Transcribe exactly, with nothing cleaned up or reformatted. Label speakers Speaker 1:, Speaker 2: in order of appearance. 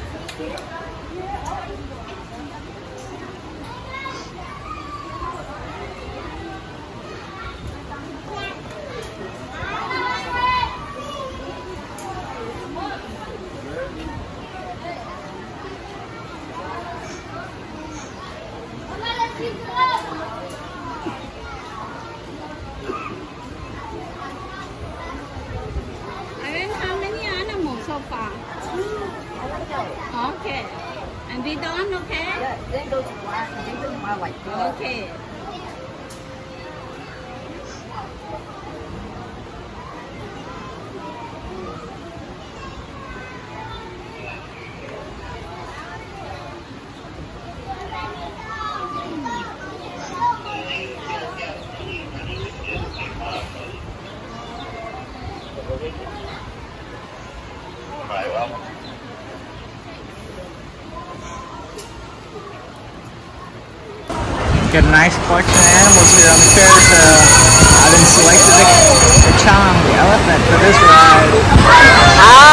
Speaker 1: So far. Okay. And we done, okay?
Speaker 2: Yeah, then go to class and then go to my like.
Speaker 1: Okay.
Speaker 3: Got a nice collection of animals here on the chairs. Uh, I've been selected the, the Cham, the elephant, for this ride.